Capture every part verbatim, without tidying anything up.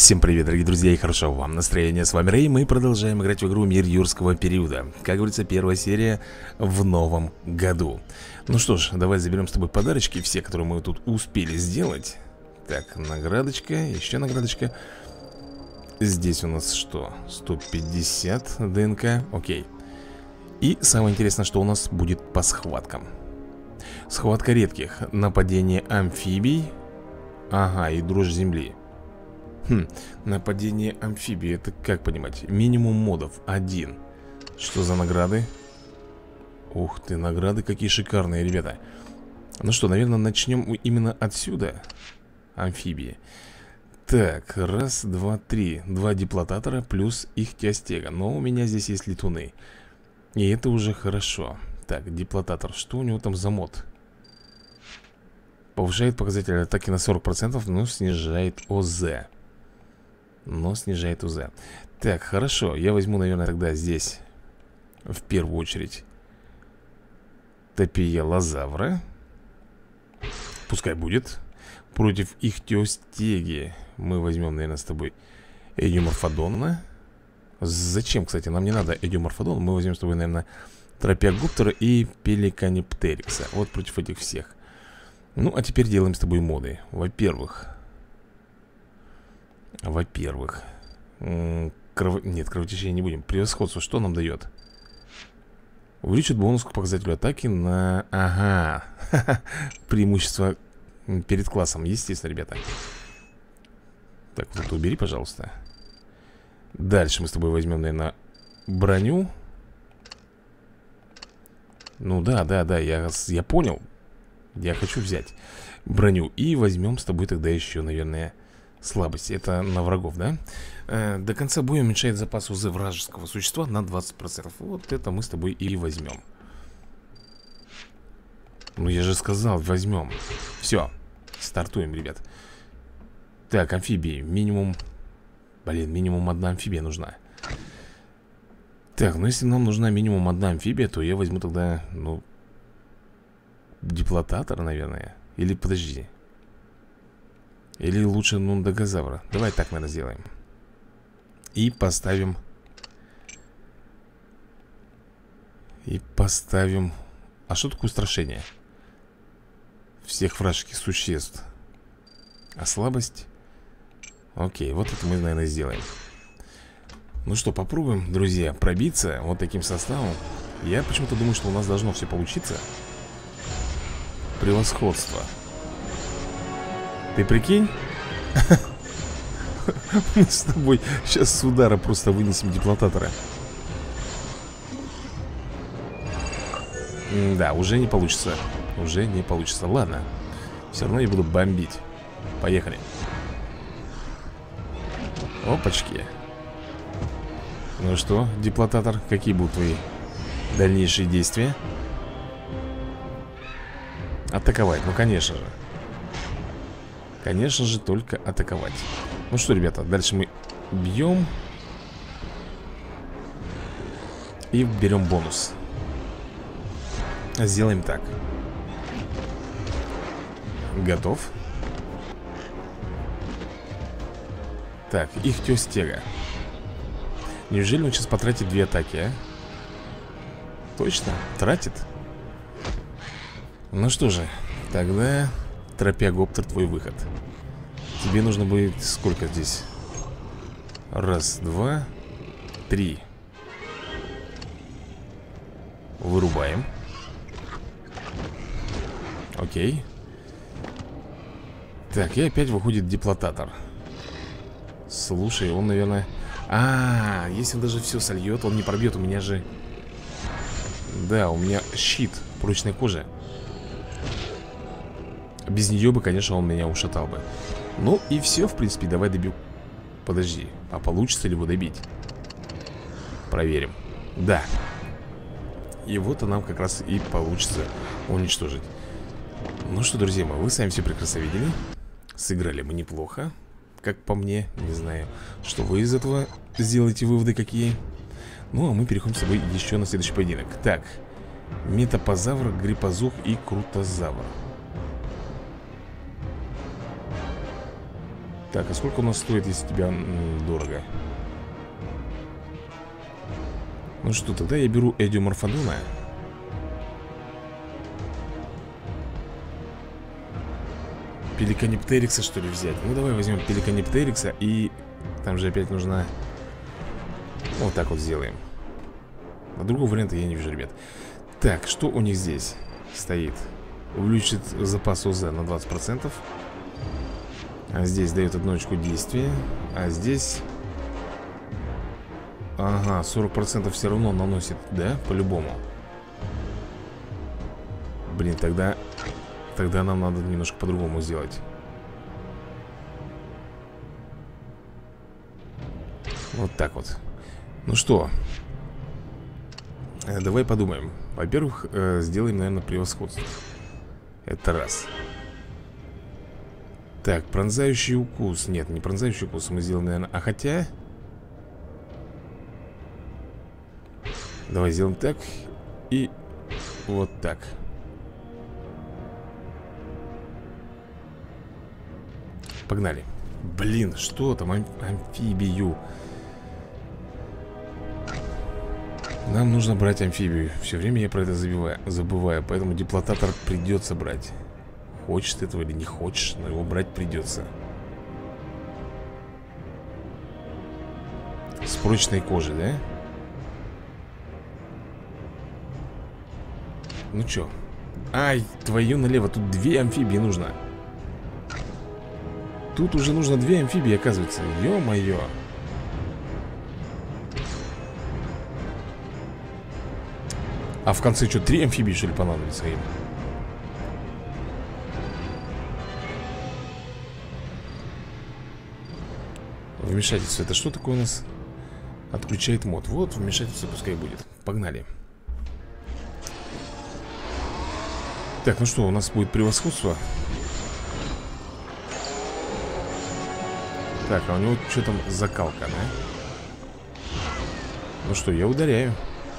Всем привет, дорогие друзья, и хорошо вам настроения. С вами Рэй, мы продолжаем играть в игру Мир Юрского периода. Как говорится, первая серия в новом году. Ну что ж, давай заберем с тобой подарочки, все, которые мы тут успели сделать. Так, наградочка, еще наградочка. Здесь у нас что? сто пятьдесят ДНК, окей. И самое интересное, что у нас будет по схваткам. Схватка редких, нападение амфибий. Ага, и дрожь земли. Хм, нападение амфибии, это как понимать? Минимум модов, один. Что за награды? Ух ты, награды какие шикарные, ребята. Ну что, наверное, начнем именно отсюда. Амфибии. Так, раз, два, три. Два деплотатора плюс их тиастега. Но у меня здесь есть летуны. И это уже хорошо. Так, деплотатор, что у него там за мод? Повышает показатель атаки на сорок процентов, но снижает ОЗ. Но снижает ОЗ. Так, хорошо, я возьму, наверное, тогда здесь в первую очередь Топиелозавра. Пускай будет. Против ихтиостеги мы возьмем, наверное, с тобой Эдиоморфодона. Зачем, кстати, нам не надо Эдиоморфодона. Мы возьмем с тобой, наверное, Тропиогоптера и Пеликаниптерикса. Вот против этих всех. Ну, а теперь делаем с тобой моды. Во-первых Во-первых кров... Нет, кровотечения не будем. Превосходство что нам дает? Увеличит бонус к показателю атаки на... Ага. Преимущество перед классом, естественно, ребята. Так, вот это убери, пожалуйста. Дальше мы с тобой возьмем, наверное, броню. Ну да, да, да, я, я понял. Я хочу взять броню. И возьмем с тобой тогда еще, наверное, слабость. Это на врагов, да? Э, до конца боя уменьшает запас УЗ вражеского существа на двадцать процентов. Вот это мы с тобой и возьмем. Ну я же сказал, возьмем. Все, стартуем, ребят. Так, амфибии. Минимум... Блин, минимум одна амфибия нужна. Так, ну если нам нужна минимум одна амфибия, то я возьму тогда, ну... Деплотатор, наверное. Или подожди. Или лучше Нундагозавра. Давай так, наверное, сделаем. И поставим И поставим А что такое устрашение? Всех вражеских существ. А слабость? Окей, вот это мы, наверное, сделаем. Ну что, попробуем, друзья, пробиться вот таким составом. Я почему-то думаю, что у нас должно все получиться. Превосходство. Ты прикинь? Мы с тобой сейчас с удара просто вынесем деплотатора. Да, уже не получится. Уже не получится. Ладно. Все равно я буду бомбить. Поехали. Опачки. Ну что, деплотатор, какие будут твои дальнейшие действия? Атаковать, ну конечно же. Конечно же, только атаковать. Ну что, ребята, дальше мы бьем. И берем бонус. Сделаем так. Готов. Так, ихтиостега. Неужели он сейчас потратит две атаки, а? Точно? Тратит? Ну что же, тогда Тропиогоптер, твой выход. Тебе нужно будет сколько здесь? Раз, два, три. Вырубаем. Окей. Так, и опять выходит деплотатор. Слушай, он, наверное... А, если он даже все сольет, он не пробьет. У меня же... Да, у меня щит прочной кожи. Без нее бы, конечно, он меня ушатал бы. Ну и все, в принципе, давай добью. Подожди, а получится ли его добить? Проверим. Да. И вот и нам как раз и получится уничтожить. Ну что, друзья мои, вы сами все прекрасно видели. Сыграли мы неплохо, как по мне. Не знаю, что вы из этого сделаете выводы какие. Ну, а мы переходим с тобой еще на следующий поединок. Так, метапозавр, гриппозух и крутозавр. Так, а сколько у нас стоит, если тебя м, дорого? Ну что, тогда я беру Эдиоморфодона. Пеликаниптерикса, что ли, взять? Ну, давай возьмем Пеликаниптерикса. И там же опять нужна... Вот так вот сделаем. А другого варианта я не вижу, ребят. Так, что у них здесь стоит? Увеличит запас ОЗ на двадцать процентов. А здесь дает одну очку действия. А здесь... Ага, сорок процентов все равно наносит, да? По-любому. Блин, тогда... Тогда нам надо немножко по-другому сделать. Вот так вот. Ну что, э, давай подумаем. Во-первых, э, сделаем, наверное, превосходство. Это раз. Так, пронзающий укус. Нет, не пронзающий укус мы сделаем, наверное. А хотя... Давай сделаем так. И вот так. Погнали. Блин, что там? Ам амфибию. Нам нужно брать амфибию. Все время я про это забиваю, забываю. Поэтому диплотатор придется брать. Хочешь ты этого или не хочешь, но его брать придется. С прочной кожей, да? Ну чё? Ай, твою налево. Тут две амфибии нужно. Тут уже нужно две амфибии, оказывается. Ё-моё. А в конце что, три амфибии, что ли, понадобится им? Вмешательство. Это что такое у нас? Отключает мод. Вот, вмешательство пускай будет. Погнали. Так, ну что, у нас будет превосходство. Так, а у него что там закалка, да? Ну что, я ударяю.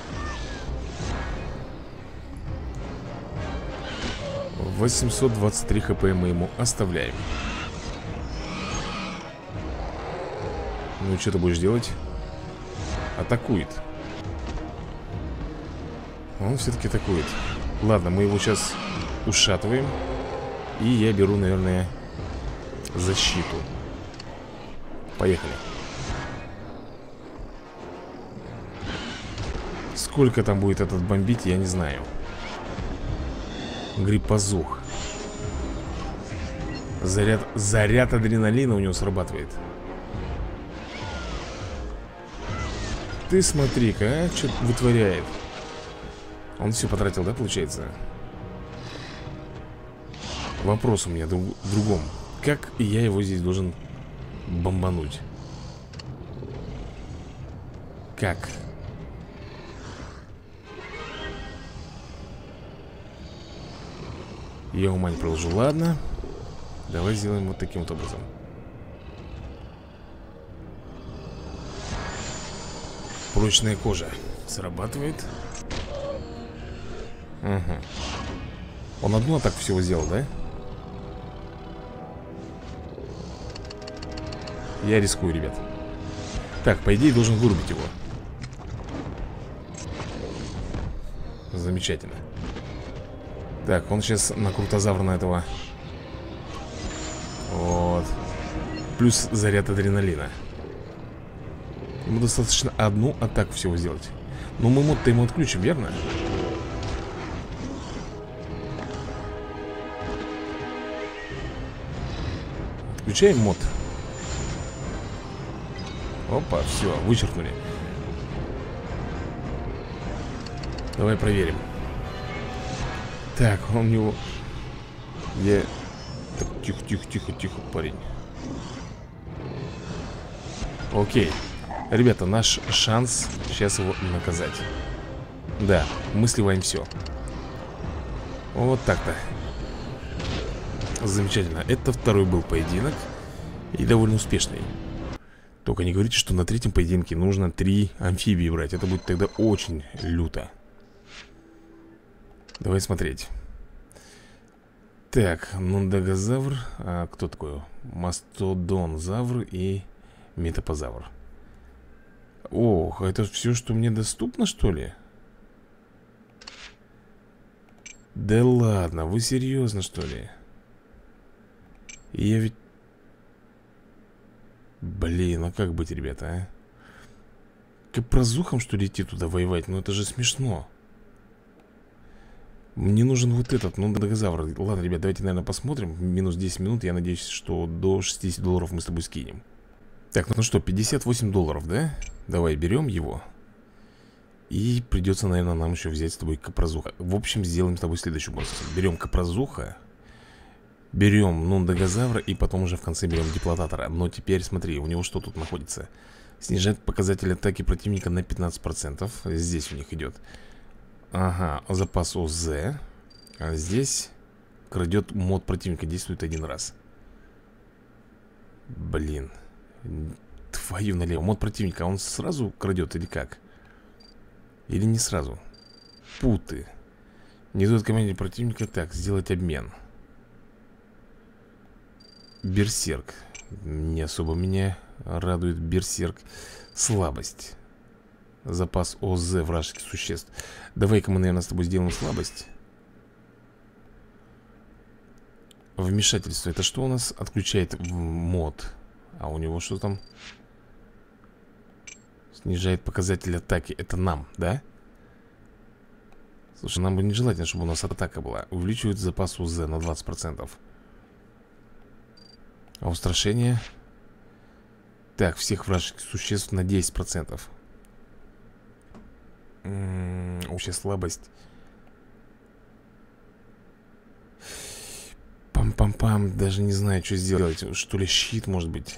восемьсот двадцать три хп мы ему оставляем. Ну и что ты будешь делать? Атакует. Он все-таки атакует. Ладно, мы его сейчас ушатываем. И я беру, наверное, защиту. Поехали. Сколько там будет этот бомбить, я не знаю. Гриппозух. Заряд, заряд адреналина у него срабатывает. Ты смотри-ка, а, что вытворяет. Он все потратил, да, получается? Вопрос у меня друг, другом. Как я его здесь должен бомбануть? Как? Я ума не приложу. Ладно. Давай сделаем вот таким вот образом. Прочная кожа. Срабатывает. Угу. Он одну атаку всего сделал, да? Я рискую, ребят. Так, по идее, должен вырубить его. Замечательно. Так, он сейчас на крутозавра на этого. Вот. Плюс заряд адреналина. Ему достаточно одну атаку всего сделать. Но мы мод-то ему отключим, верно? Отключаем мод. Опа, все, вычеркнули. Давай проверим. Так, он у него... Я... Так, тихо, тихо, тихо, тихо, парень. Окей. Ребята, наш шанс сейчас его наказать. Да, мы сливаем все. Вот так-то. Замечательно. Это второй был поединок. И довольно успешный. Только не говорите, что на третьем поединке нужно три амфибии брать. Это будет тогда очень люто. Давай смотреть. Так, нундагозавр. А кто такой? Мастодонзавр и метапозавр. Ох, это все, что мне доступно, что ли? Да ладно, вы серьезно, что ли? Я ведь... Блин, а как быть, ребята, а? Как прозухом, что ли, идти туда воевать? Ну это же смешно. Мне нужен вот этот, ну, догозавр. Ладно, ребят, давайте, наверное, посмотрим. Минус десять минут, я надеюсь, что до шестидесяти долларов мы с тобой скинем. Так, ну что, пятьдесят восемь долларов, да? Давай, берем его. И придется, наверное, нам еще взять с тобой капрозуха. В общем, сделаем с тобой следующую бонус. Берем капрозуха, берем нундагозавра и потом уже в конце берем диплотатора. Но теперь смотри, у него что тут находится? Снижает показатель атаки противника на пятнадцать процентов. Здесь у них идет. Ага, запас ОЗ. А здесь крадет мод противника, действует один раз. Блин. Твою налево. Мод противника, он сразу крадет или как? Или не сразу? Путы. Не дает команде противника. Так, сделать обмен. Берсерк. Не особо меня радует берсерк. Слабость. Запас ОЗ вражеских существ. Давай-ка мы, наверное, с тобой сделаем слабость. Вмешательство. Это что у нас? Отключает мод. А у него что там? Снижает показатель атаки. Это нам, да? Слушай, нам бы нежелательно, чтобы у нас атака была. Увеличивает запас ОЗ на двадцать процентов. А устрашение? Так, всех вражеских существ на десять процентов. М-м, общая слабость. Пам-пам-пам. Даже не знаю, что сделать. Что ли, щит, может быть?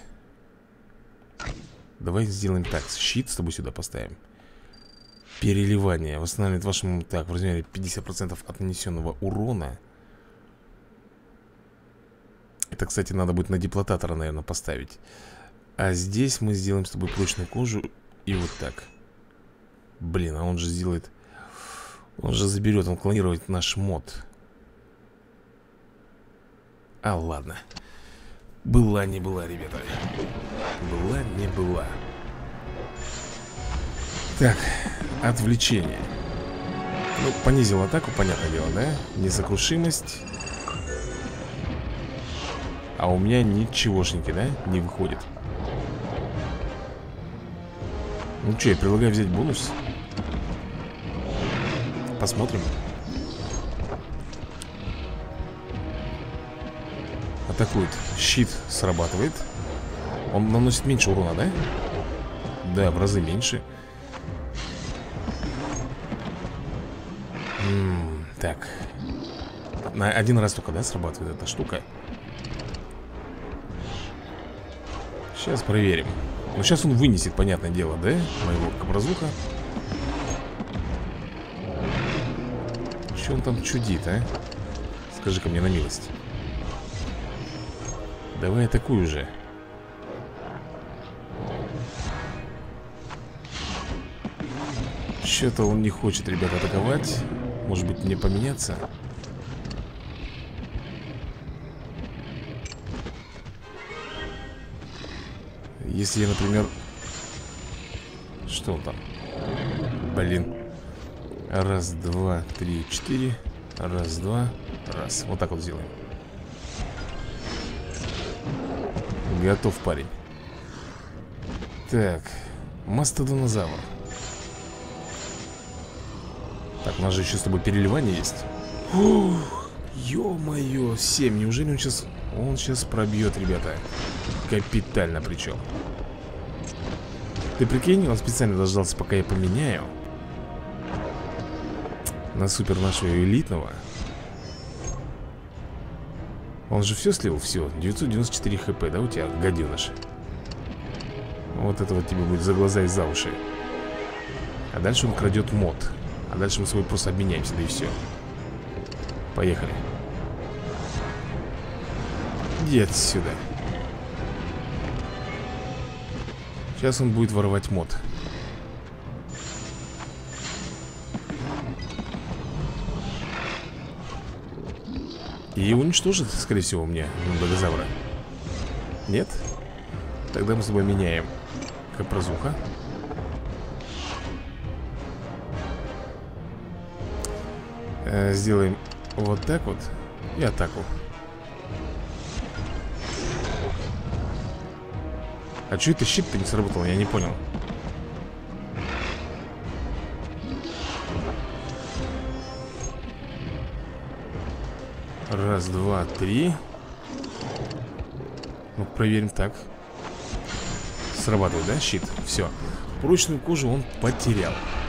Давай сделаем так. Щит с тобой сюда поставим. Переливание. Восстанавливает вашему... Так, в размере пятьдесят процентов от нанесенного урона. Это, кстати, надо будет на диплотатора, наверное, поставить. А здесь мы сделаем с тобой прочную кожу. И вот так. Блин, а он же сделает... Он же заберет, он клонирует наш мод. А, ладно. Была не была, ребята. Была не была. Так, отвлечение. Ну, понизил атаку, понятное дело, да? Несокрушимость. А у меня ничегошеньки, да? Не выходит. Ну что, я предлагаю взять бонус. Посмотрим. Атакует. Щит срабатывает. Он наносит меньше урона, да? Да, в разы меньше. М-м, так. На один раз только, да, срабатывает эта штука. Сейчас проверим. Ну, сейчас он вынесет, понятное дело, да? Моего капрозуха. Что он там чудит, а? Скажи-ка мне на милость. Давай атакуй уже. Что-то он не хочет, ребят, атаковать. Может быть, мне поменяться? Если я, например... Что он там? Блин. Раз, два, три, четыре. Раз, два, раз. Вот так вот сделаем. Готов, парень. Так, мастодонозавр. Так, у нас же еще с тобой переливание есть. Ух, ё-моё, семь. Неужели он сейчас... Он сейчас пробьет, ребята. Капитально причем. Ты прикинь, он специально дождался, пока я поменяю на супер нашего элитного. Он же все слил, все. девятьсот девяносто четыре хп, да, у тебя, гаденыш? Вот это вот тебе будет за глаза и за уши. А дальше он крадет мод. А дальше мы с собой просто обменяемся, да и все. Поехали. Иди отсюда. Сейчас он будет воровать мод. И И уничтожит, скорее всего, мне Богозавра. Нет? Тогда мы с тобой меняем Капрозуха. э, Сделаем вот так вот. И атаку. А что это щит-то не сработал? Я не понял. Раз, два, три. Ну, проверим так. Срабатывает, да, щит? Все. Прочную кожу он потерял.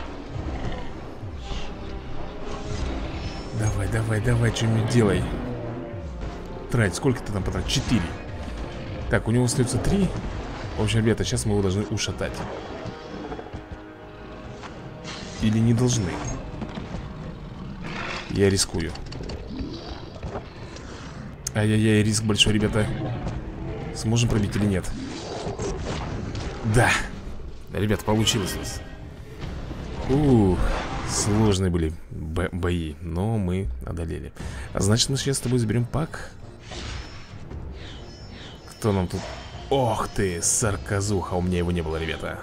Давай, давай, давай, что-нибудь делай. Трать, сколько ты там потратил? Четыре. Так, у него остается три. В общем, ребята, сейчас мы его должны ушатать. Или не должны? Я рискую. Ай-яй-яй, риск большой, ребята. Сможем пробить или нет? Да. Ребята, получилось у нас. Ух, сложные были бо бои, но мы одолели. А значит, мы сейчас с тобой заберем пак. Кто нам тут? Ох ты, Сарказуха. У меня его не было, ребята.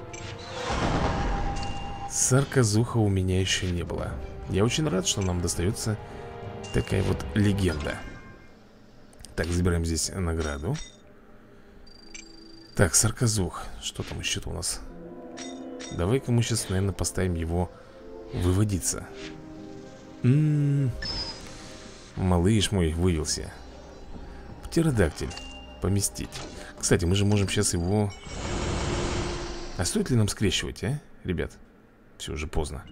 Сарказуха у меня еще не было. Я очень рад, что нам достается такая вот легенда. Так, забираем здесь награду. Так, Сарказух. Что там еще-то у нас? Давай-ка мы сейчас, наверное, поставим его выводиться. М-м-м. Малыш мой вывелся. Птеродактиль. Поместить. Кстати, мы же можем сейчас его... А стоит ли нам скрещивать, а, ребят? Все, уже поздно.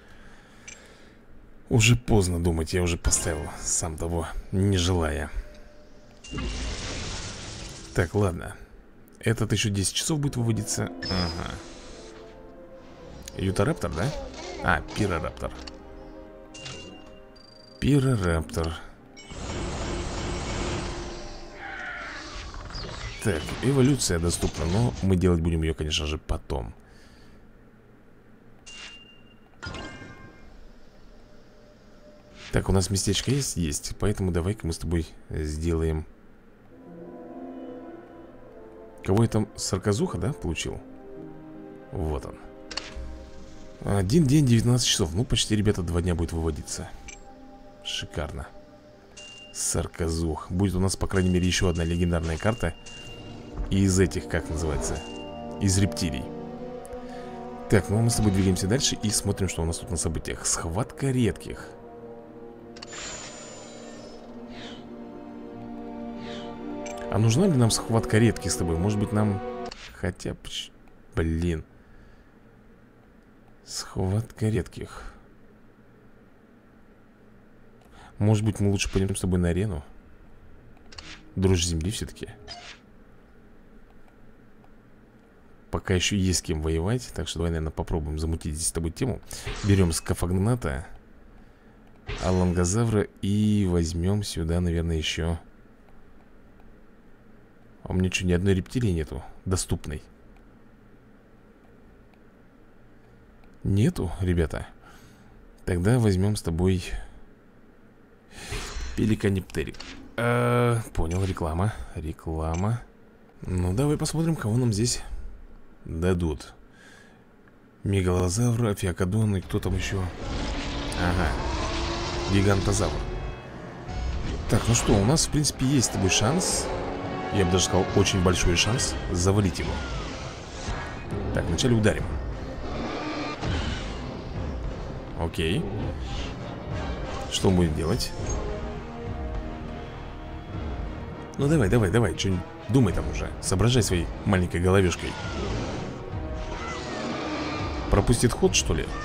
Уже поздно думать, я уже поставил, сам того не желая. Так, ладно. Этот еще десять часов будет выводиться. Ага. Ютараптор, да? А, Пирораптор. Пирораптор. Так, эволюция доступна, но мы делать будем ее, конечно же, потом. Так, у нас местечко есть? Есть. Поэтому давай-ка мы с тобой сделаем... Кого я там? Сарказуха, да, получил? Вот он. Один день, девятнадцать часов. Ну, почти, ребята, два дня будет выводиться. Шикарно. Сарказух. Будет у нас, по крайней мере, еще одна легендарная карта. Из этих, как называется? Из рептилий. Так, ну мы с тобой двигаемся дальше и смотрим, что у нас тут на событиях. Схватка редких. А нужна ли нам схватка редких с тобой? Может быть, нам... Хотя... Блин. Схватка редких. Может быть, мы лучше пойдем с тобой на арену? Дрожь земли все-таки. Пока еще есть с кем воевать. Так что давай, наверное, попробуем замутить здесь с тобой тему. Берем Скафагната, Алангозавра и возьмем сюда, наверное, еще... А у меня что, ни одной рептилии нету доступной? Нету, ребята. Тогда возьмем с тобой Пеликаниптерик. а, Понял, реклама. Реклама. Ну, давай посмотрим, кого нам здесь дадут. Мегалозавр, Афиокодон и кто там еще? Ага, Гигантозавр. Так, ну что, у нас, в принципе, есть с тобой шанс. Я бы даже сказал, очень большой шанс завалить его. Так, вначале ударим. Окей. Что он будет делать? Ну давай, давай, давай, что-нибудь думай там уже. Соображай своей маленькой головешкой. Пропустит ход, что ли?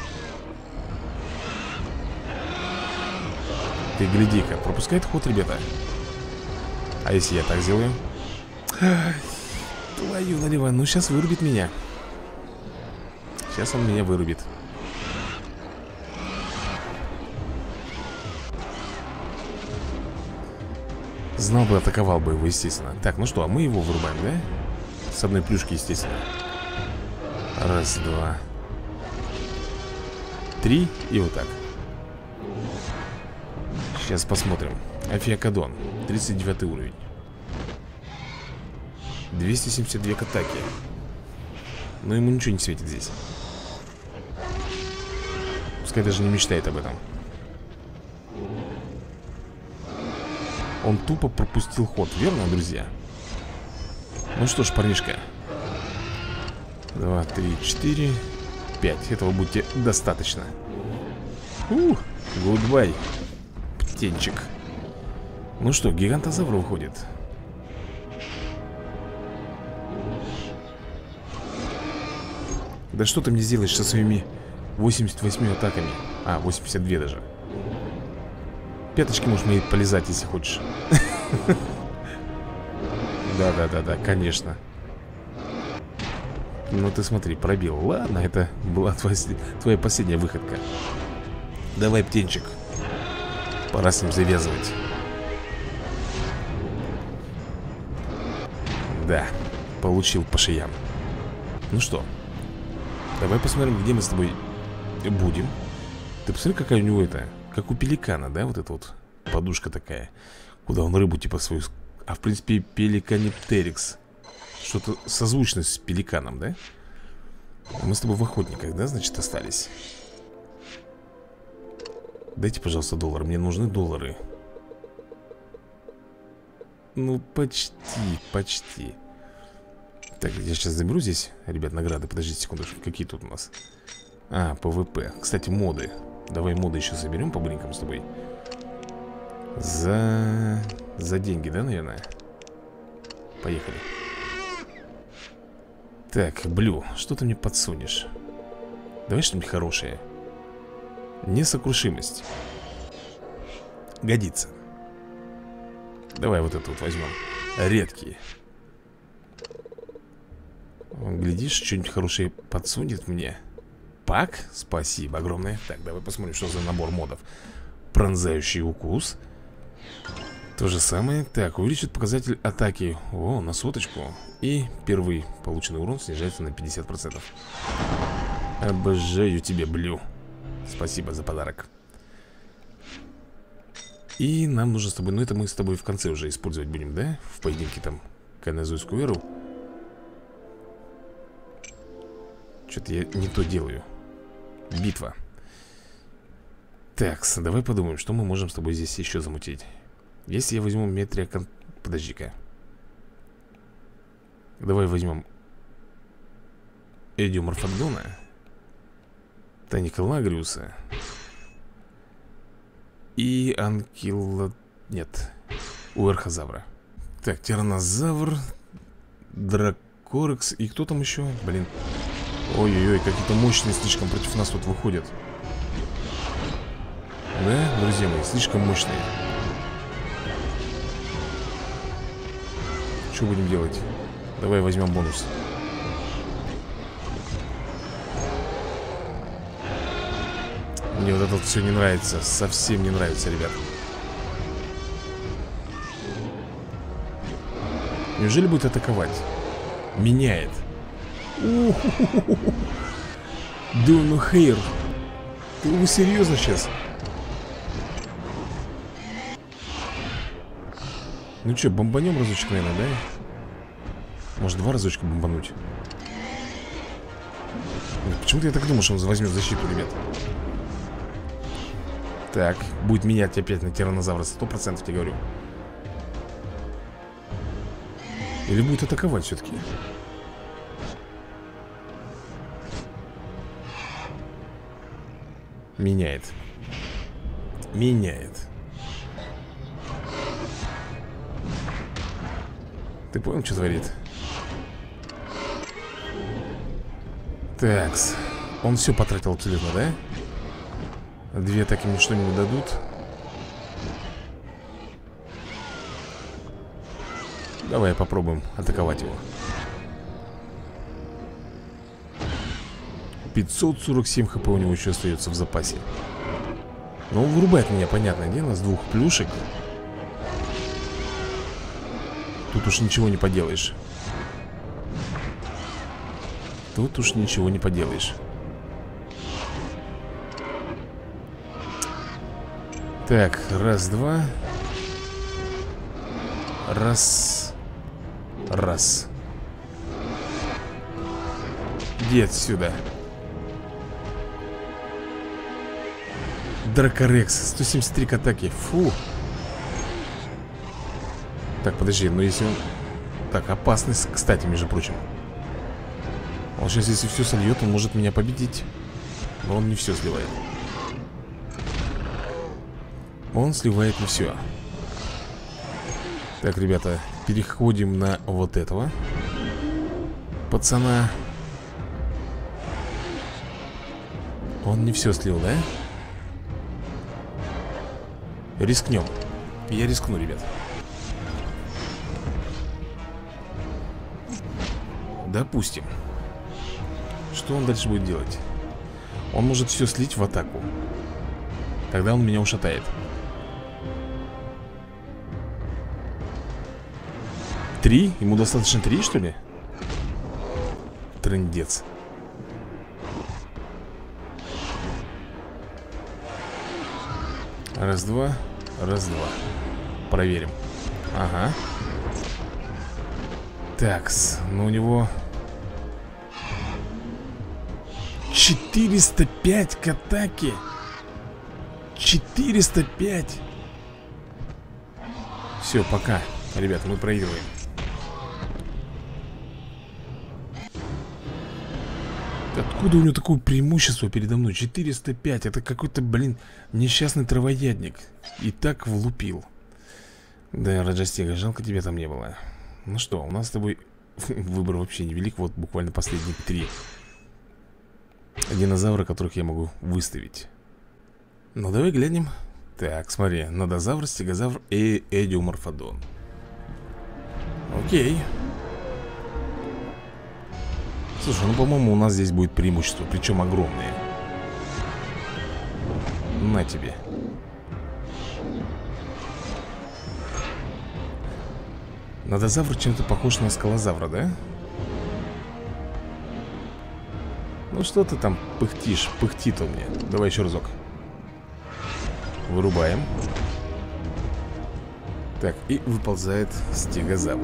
Ты гляди-ка, пропускает ход, ребята. А если я так сделаю? Ай, твою налево, ну сейчас вырубит меня. Сейчас он меня вырубит. Знал бы, атаковал бы его, естественно. Так, ну что, а мы его вырубаем, да? С одной плюшки, естественно. Раз, два, три. И вот так. Сейчас посмотрим. Афиакадон, тридцать девятый уровень. двести семьдесят две к атаке. Но ему ничего не светит здесь. Пускай даже не мечтает об этом. Он тупо пропустил ход, верно, друзья? Ну что ж, парнишка. Два, три, четыре, пять. Этого будет достаточно. Ух, гудбай, птенчик. Ну что, гигантозавр выходит. Да что ты мне сделаешь со своими восемьдесят восемью атаками? А, восемьдесят два даже. Пяточки можешь мои полезать, если хочешь. Да-да-да-да, конечно. Ну ты смотри, пробил. Ладно, это была твоя, твоя последняя выходка. Давай, птенчик. Пора с ним завязывать. Да, получил по шеям. Ну что, давай посмотрим, где мы с тобой будем. Ты посмотри, какая у него это, как у пеликана, да, вот эта вот подушка такая, куда он рыбу типа свою... А в принципе пеликаниптерикс. Что-то созвучно с пеликаном, да? Мы с тобой в охотниках, да, значит, остались. Дайте, пожалуйста, доллар, мне нужны доллары. Ну, почти, почти. Так, я сейчас заберу здесь, ребят, награды. Подождите секундочку, какие тут у нас? А, ПВП. Кстати, моды. Давай моды еще заберем по-быренькому с тобой. За... За деньги, да, наверное? Поехали. Так, Блю, что ты мне подсунешь? Давай что-нибудь хорошее. Несокрушимость. Годится. Давай вот это вот возьмем. Редкие. Глядишь, что-нибудь хорошее подсунет мне. Пак, спасибо огромное. Так, давай посмотрим, что за набор модов. Пронзающий укус. То же самое. Так, увеличит показатель атаки. О, на соточку. И первый полученный урон снижается на пятьдесят процентов. Обожаю тебя, Блю. Спасибо за подарок. И нам нужно с тобой, ну это мы с тобой в конце уже использовать будем, да? В поединке там Канезуйскую эру. Что-то я не то делаю. Битва. Так, давай подумаем, что мы можем с тобой здесь еще замутить. Если я возьму метрия... Кон... Подожди-ка. Давай возьмем Эдио Морфодона, Таника Лагриуса и Анкила... Нет, Уэрхозавра. Так, Тиранозавр, Дракорекс и кто там еще? Блин. Ой-ой-ой, какие-то мощные слишком против нас тут выходят. Да, друзья мои, слишком мощные. Что будем делать? Давай возьмем бонус. Мне вот это вот все не нравится. Совсем не нравится, ребят. Неужели будет атаковать? Меняет. Да ну хейр. Ты вы серьезно сейчас? Ну что, бомбанем разочек, наверное, да? Может, два разочка бомбануть? Почему-то я так думал, что он возьмет защиту, ребят. Так, будет менять опять на тиранозавра. Сто процентов тебе говорю. Или будет атаковать все-таки? Меняет. Меняет. Ты понял, что творит? Такс. Он все потратил абсолютно, да? Две атаки мне что-нибудь дадут. Давай попробуем атаковать его. пятьсот сорок семь хп у него еще остается в запасе. Но он вырубает меня, понятное дело, с двух плюшек. Тут уж ничего не поделаешь. Тут уж ничего не поделаешь. Так, раз, два. Раз. Раз. Иди отсюда. Дракорекс, сто семьдесят три к атаке. Фу. Так, подожди, ну если он... Так, опасность, кстати, между прочим. Он сейчас, если все сольет, он может меня победить. Но он не все сливает. Он сливает не все. Так, ребята, переходим на вот этого пацана. Он не все слил, да? Рискнем. Я рискну, ребят. Допустим. Что он дальше будет делать? Он может все слить в атаку. Тогда он меня ушатает. Три? Ему достаточно три, что ли? Трындец. Раз-два. Раз-два. Проверим. Ага. Такс, ну у него четыреста пять к атаке. четыреста пять. Все, пока. Ребята, мы проигрываем. Откуда у него такое преимущество передо мной? четыреста пять, это какой-то, блин, несчастный травоядник. И так влупил. Да, Раджастега, жалко тебя там не было. Ну что, у нас с тобой выбор вообще невелик. Вот буквально последние три динозавра, которых я могу выставить. Ну давай глянем. Так, смотри, нодозавр, стегозавр и эдиоморфодон. Окей. Слушай, ну по-моему у нас здесь будет преимущество, причем огромное. На тебе. Нодозавр чем-то похож на скалозавра, да? Ну что ты там пыхтишь? Пыхтит он мне. Давай еще разок. Вырубаем. Так, и выползает стегозавр.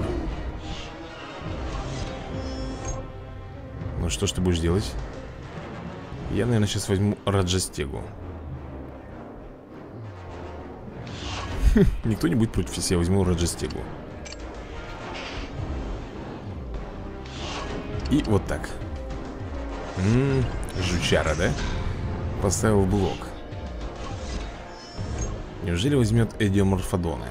Ну что ж ты будешь делать? Я, наверное, сейчас возьму Раджастегу. Никто не будет против, если я возьму Раджастегу. И вот так. М-м, жучара, да? Поставил блок. Неужели возьмет эдиоморфодона?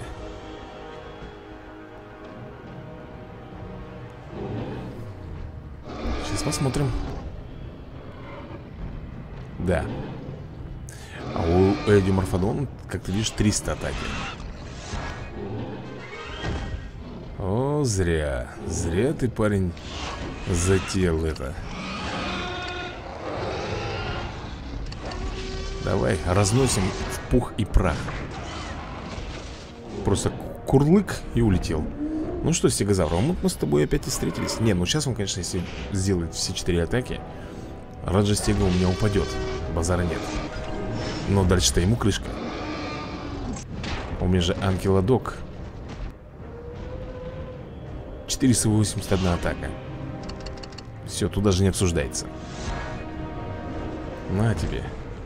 Сейчас посмотрим. Да. А у эдиоморфодона, как ты видишь, триста атаки. О, зря. Зря ты, парень, затеял это. Давай, разносим в пух и прах. Просто курлык и улетел. Ну что, стегозавр, вот мы с тобой опять и встретились. Не, ну сейчас он, конечно, если сделает все четыре атаки, Раджастега у меня упадет. Базара нет. Но дальше-то ему крышка. У меня же анкилодок. четыреста восемьдесят одна атака. Все, тут даже не обсуждается. На тебе.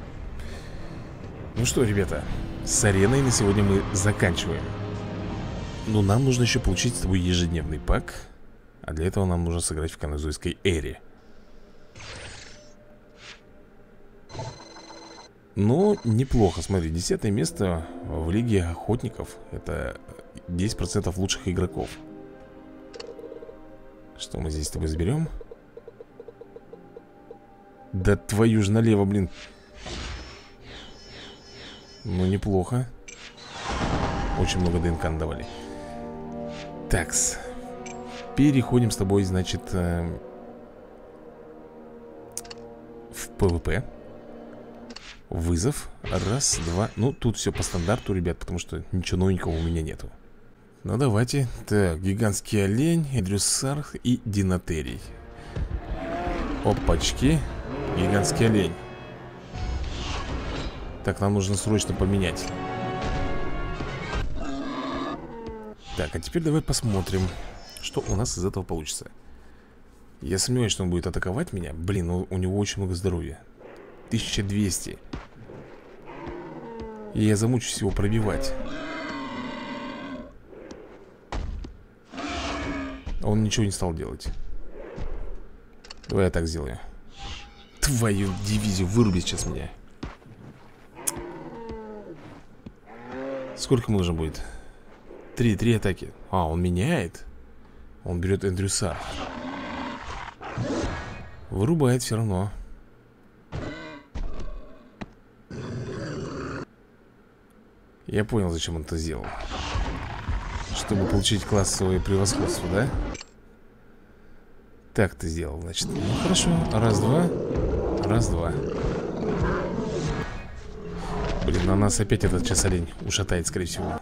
Ну что, ребята, с ареной на сегодня мы заканчиваем. Но нам нужно еще получить с тобой ежедневный пак. А для этого нам нужно сыграть в Канозойской эре. Но неплохо, смотри, десятое место в Лиге Охотников. Это десять процентов лучших игроков. Что мы здесь с тобой заберем? Да твою ж налево, блин. Ну, неплохо. Очень много ДНК надавали. Такс. Переходим с тобой, значит, э, в ПВП. Вызов. Раз, два. Ну, тут все по стандарту, ребят, потому что ничего новенького у меня нету. Ну, давайте. Так, гигантский олень, Эдрюссар и Динотерий. Опачки. Гигантский олень. Так, нам нужно срочно поменять. Так, а теперь давай посмотрим, что у нас из этого получится. Я сомневаюсь, что он будет атаковать меня. Блин, ну, у него очень много здоровья. тысяча двести. И я замучусь его пробивать. Он ничего не стал делать. Давай я так сделаю. Твою дивизию вырубит сейчас меня. Сколько нужно будет? Три, три атаки. А, он меняет. Он берет Эндрюса. Вырубает все равно. Я понял, зачем он это сделал. Чтобы получить классовое превосходство, да? Так ты сделал, значит. Ну, хорошо. Раз, два. Раз, два. Блин, на нас опять этот часолень ушатает, скорее всего.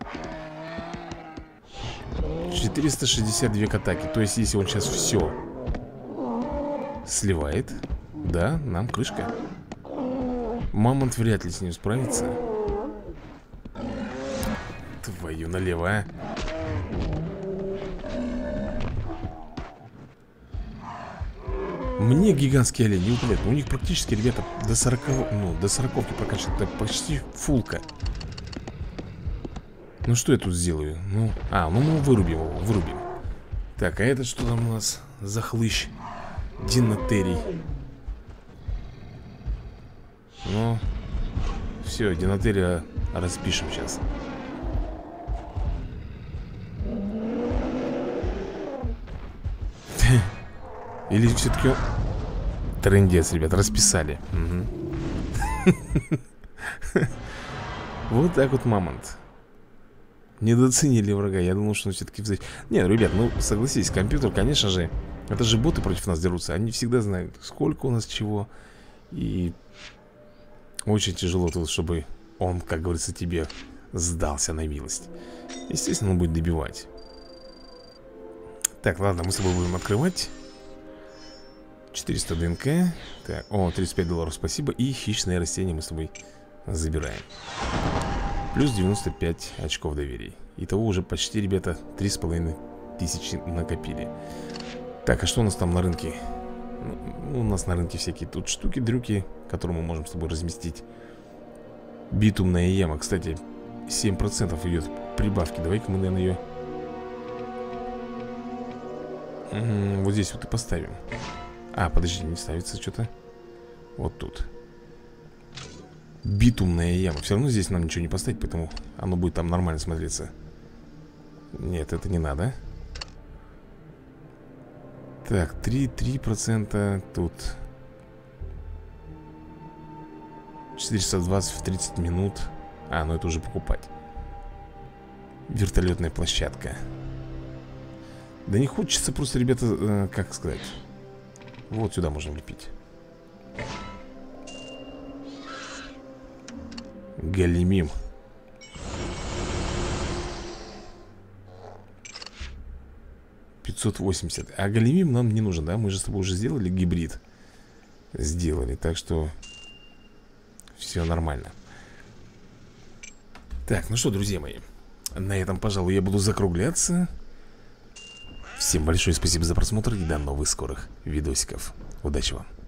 четыреста шестьдесят две к атаке. То есть, если он сейчас все сливает, да, нам крышка. Мамонт вряд ли с ним справится. Твою налево, а. Мне гигантские олени не упадают. У них практически, ребята, до сорока, ну, до сороковки прокачаны. Это почти фулка. Ну, что я тут сделаю? Ну, а, ну мы вырубим его, вырубим. Так, а это что там у нас за хлыщ? Динотерий. Ну, все, Динотерия распишем сейчас. Или все-таки... Трындец, ребят, расписали. Вот так вот мамонт. Недооценили врага. Я думал, что он все-таки... Не, ну, ребят, ну согласись, компьютер, конечно же, это же боты против нас дерутся. Они всегда знают, сколько у нас чего. И очень тяжело тут, чтобы он, как говорится, тебе сдался на милость. Естественно, он будет добивать. Так, ладно, мы с тобой будем открывать. Четыреста ДНК. Так, о, тридцать пять долларов, спасибо. И хищное растение мы с тобой забираем. Плюс девяносто пять очков доверия. Итого уже почти, ребята, три с половиной тысячи накопили. Так, а что у нас там на рынке? Ну, у нас на рынке всякие тут штуки-дрюки, которые мы можем с тобой разместить. Битумная яма, кстати, семь процентов идет прибавки. Давай-ка мы, наверное, ее угу, вот здесь вот и поставим. А, подожди, не ставится что-то. Вот тут. Битумная яма. Все равно здесь нам ничего не поставить, поэтому оно будет там нормально смотреться. Нет, это не надо. Так, три процента тут. Четыреста двадцать в тридцать минут. А, ну это уже покупать. Вертолетная площадка. Да не хочется просто, ребята, э, как сказать. Вот сюда можно влепить. Галимим. пятьсот восемьдесят. А галимим нам не нужен, да? Мы же с тобой уже сделали гибрид. Сделали, так что все нормально. Так, ну что, друзья мои, на этом, пожалуй, я буду закругляться. Всем большое спасибо за просмотр и до новых скорых видосиков. Удачи вам!